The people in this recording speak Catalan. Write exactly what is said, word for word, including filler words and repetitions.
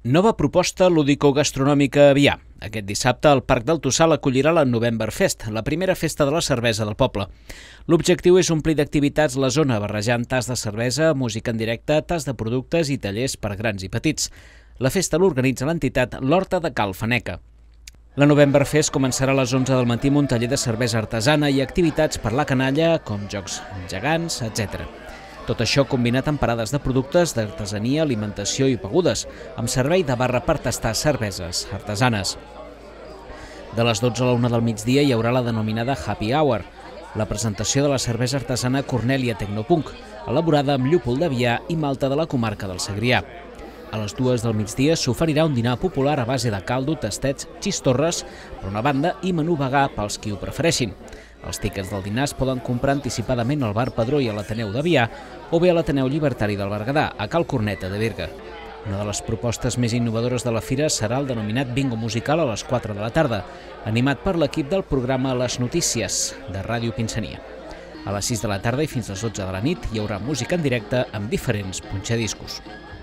Nova proposta lúdico-gastronòmica a Avià. Aquest dissabte el Parc del Tossal acollirà la Novemberfest, la primera festa de la cervesa del poble. L'objectiu és omplir d'activitats la zona, barrejant tas de cervesa, música en directe, tas de productes i tallers per grans i petits. La festa l'organitza l'entitat l'Horta de Cal Faneca. La Novemberfest començarà a les onze del matí amb un taller de cervesa artesana i activitats per la canalla, com jocs gegants, etcètera. Tot això combinat amb parades de productes d'artesania, alimentació i begudes, amb servei de barra per tastar cerveses artesanes. De les dotze a la una del migdia hi haurà la denominada Happy Hour, la presentació de la cervesa artesana Cornèlia Tecnopunk, elaborada amb llúpol d'Avià i malta de la comarca del Segrià. A les dues del migdia s'oferirà un dinar popular a base de caldo, tastets, xistorres, per una banda, i menú vegà pels qui ho prefereixin. Els tíquets del dinar es poden comprar anticipadament al Bar Padró i a l'Ateneu d'Avià o bé a l'Ateneu Llibertari del Berguedà, a Cal Corneta de Berga. Una de les propostes més innovadores de la fira serà el denominat bingo musical a les quatre de la tarda, animat per l'equip del programa Les Notícies, de Ràdio Pinsania. A les sis de la tarda i fins a les dotze de la nit hi haurà música en directe amb diferents punxadiscos.